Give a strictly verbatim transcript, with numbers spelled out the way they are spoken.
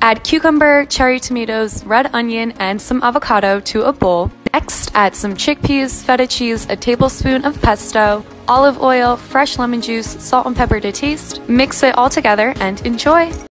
Add cucumber, cherry tomatoes, red onion, and some avocado to a bowl. Next, add some chickpeas, feta cheese, a tablespoon of pesto, olive oil, fresh lemon juice, salt and pepper to taste. Mix it all together and enjoy!